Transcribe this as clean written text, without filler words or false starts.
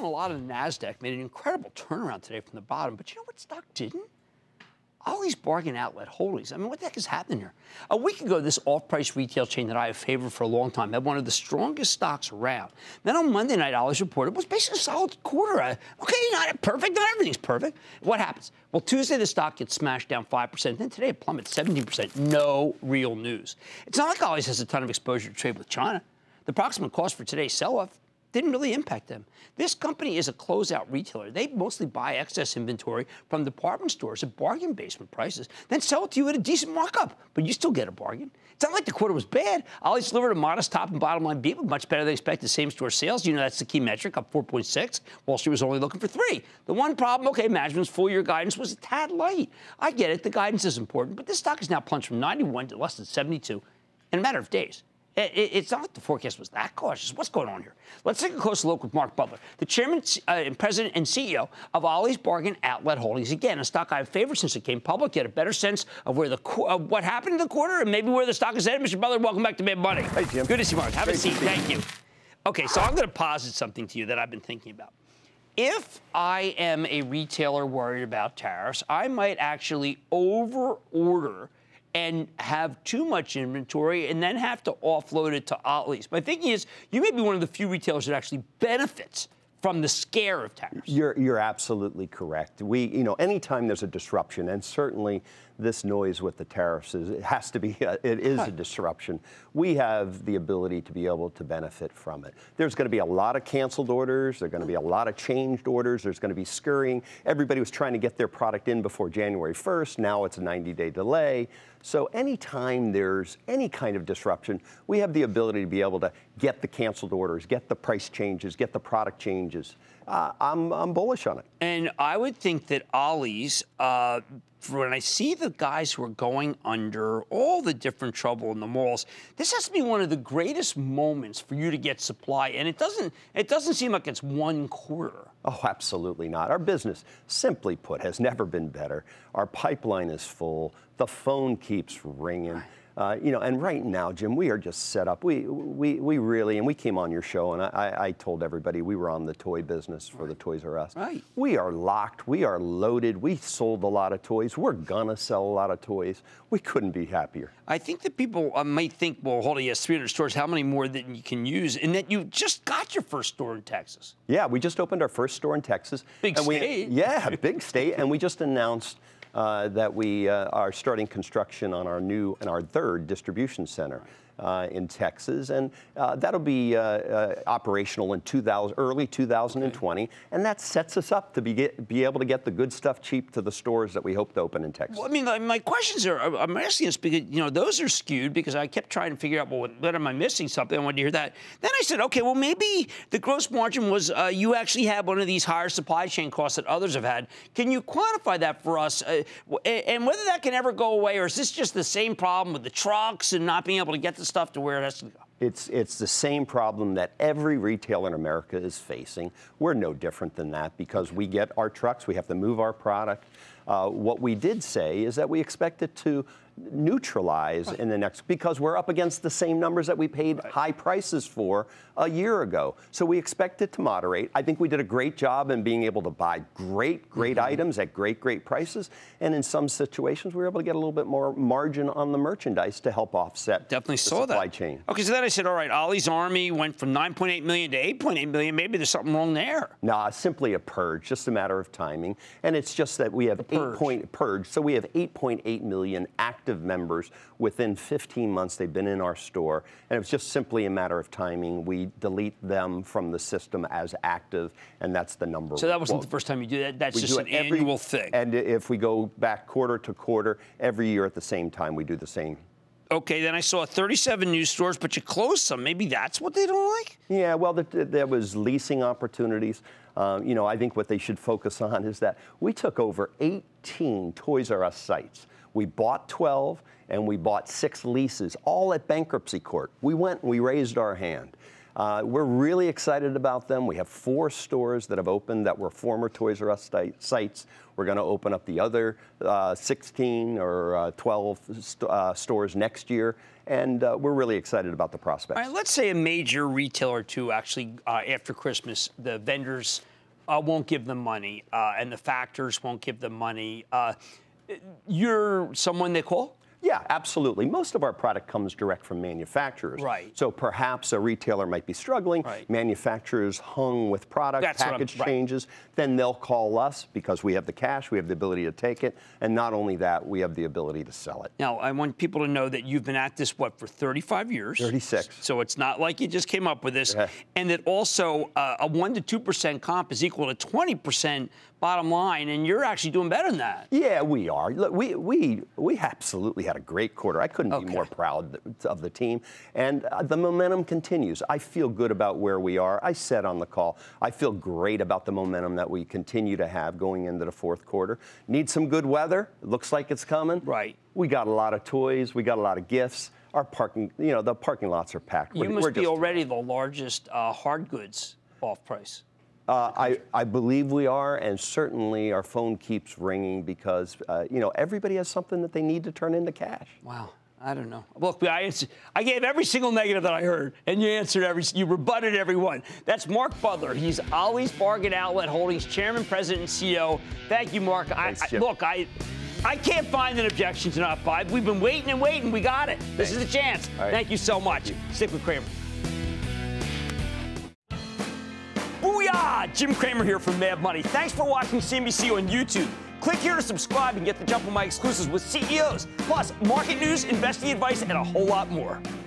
a lot of the NASDAQ, made an incredible turnaround today from the bottom. But you know what stock didn't? Ollie's Bargain Outlet Holdings. I mean, what the heck is happening here? A week ago, this off-price retail chain that I have favored for a long time had one of the strongest stocks around. Then on Monday night, Ollie's reported it was basically a solid quarter. Okay, not perfect. Not everything's perfect. What happens? Well, Tuesday, the stock gets smashed down 5%. Then today, it plummets 17%. No real news. It's not like Ollie's has a ton of exposure to trade with China. The approximate cost for today's sell-off didn't really impact them. This company is a closeout retailer. They mostly buy excess inventory from department stores at bargain basement prices, then sell it to you at a decent markup, but you still get a bargain. It's not like the quarter was bad. Ollie's delivered a modest top and bottom line beat with much better than expected same-store sales. You know that's the key metric, up 4.6. Wall Street was only looking for 3. The one problem, okay, management's full-year guidance was a tad light. I get it. The guidance is important, but this stock is now plunged from 91 to less than 72 in a matter of days. It's not like the forecast was that cautious. What's going on here? Let's take a closer look with Mark Butler, the chairman, president, and CEO of Ollie's Bargain Outlet Holdings. Again, a stock I've favored since it came public. Get a better sense of where what happened in the quarter and maybe where the stock is headed. Mr. Butler, welcome back to Mad Money. Hey, Jim. Good to see you, Mark. Have a seat. Thank you. Okay, so I'm going to posit something to you that I've been thinking about. If I am a retailer worried about tariffs, I might actually over-order and have too much inventory and then have to offload it to Ollie's. My thinking is you may be one of the few retailers that actually benefits from the scare of tariffs. You're absolutely correct. Anytime there's a disruption, and certainly this noise with the tariffs is a disruption. We have the ability to be able to benefit from it. There's going to be a lot of canceled orders. There's going to be a lot of changed orders. There's going to be scurrying. Everybody was trying to get their product in before January 1st. Now it's a 90-day delay. So anytime there's any kind of disruption, we have the ability to be able to get the canceled orders, get the price changes, get the product changes. I'm bullish on it. And I would think that Ollie's, when I see the guys who are going under, all the different trouble in the malls, this has to be one of the greatest moments for you to get supply. And it doesn't seem like it's one quarter. Oh, absolutely not. Our business, simply put, has never been better. Our pipeline is full. The phone keeps ringing. Right. And right now, Jim, we are just set up. We really, and we came on your show, and I told everybody we were on the toy business for the Toys R Us. Right. We are locked. We are loaded. We sold a lot of toys. We're gonna sell a lot of toys. We couldn't be happier. I think that people might think, well, hold on, he has 300 stores. How many more that you can use? And that you just got your first store in Texas. Yeah, we just opened our first store in Texas. Big state. Yeah, big state. And we just announced that we are starting construction on our third distribution center in Texas, and that'll be operational in early 2020, okay. And that sets us up to be able to get the good stuff cheap to the stores that we hope to open in Texas. Well, I mean, my questions are, I'm asking this because, those are skewed because I kept trying to figure out, well, what am I missing something? I wanted to hear that. Then I said, okay, well, maybe the gross margin was you actually had one of these higher supply chain costs that others have had. Can you quantify that for us? And whether that can ever go away, or is this just the same problem with the trucks and not being able to get the stuff to where it has to go? It's the same problem that every retailer in America is facing. We're no different than that because we get our trucks, we have to move our product. What we did say is that we expect it to neutralize in the next, because we're up against the same numbers that we paid high prices for a year ago. So we expect it to moderate. I think we did a great job in being able to buy great items at great prices. And in some situations, we were able to get a little bit more margin on the merchandise to help offset the supply chain. Okay, so then I said, all right, Ollie's Army went from 9.8 million to 8.8 million. Maybe there's something wrong there. Nah, simply a purge, just a matter of timing. And it's just that we have purge. So we have 8.8 million active members within 15 months they've been in our store, and it was just simply a matter of timing. We delete them from the system as active, and that's the number. So that wasn't the first time you do that. That's just an annual thing. And if we go back quarter to quarter, every year at the same time, we do the same. Okay, then I saw 37 new stores, but you closed some. Maybe that's what they don't like? Yeah, well, there was leasing opportunities. I think what they should focus on is that we took over 18 Toys R Us sites. We bought 12, and we bought 6 leases, all at bankruptcy court. We went and we raised our hand. We're really excited about them. We have 4 stores that have opened that were former Toys R Us sites. We're going to open up the other 16 or 12 stores next year, and we're really excited about the prospects. All right, let's say a major retailer or two actually, after Christmas, the vendors won't give them money, and the factors won't give them money, you're someone they call? Yeah, absolutely. Most of our product comes direct from manufacturers. Right. So perhaps a retailer might be struggling. Right. Manufacturers hung with product, package changes. Then they'll call us because we have the cash, we have the ability to take it, and not only that, we have the ability to sell it. Now, I want people to know that you've been at this, what, for 35 years? 36. So it's not like you just came up with this. And that also a 1% to 2% comp is equal to 20% bottom line, and you're actually doing better than that. Yeah, we are. Look, we absolutely had a great quarter. I couldn't be more proud of the team. And the momentum continues. I feel good about where we are. I said on the call, I feel great about the momentum that we continue to have going into the fourth quarter. Need some good weather. It looks like it's coming. Right. We got a lot of toys. We got a lot of gifts. Our parking, the parking lots are packed. You must be already the largest hard goods off price. I believe we are, and certainly our phone keeps ringing because, everybody has something that they need to turn into cash. Wow. I don't know. Look, I gave every single negative that I heard, and you rebutted every one. That's Mark Butler. He's Ollie's Bargain Outlet Holdings Chairman, President, and CEO. Thank you, Mark. Look, I can't find an objection to not buy. We've been waiting and waiting. We got it. This is the chance. Right. Thank you so much. Stick with Cramer. Booyah! Jim Cramer here from Mad Money. Thanks for watching CNBC on YouTube. Click here to subscribe and get the jump on my exclusives with CEOs, plus market news, investing advice, and a whole lot more.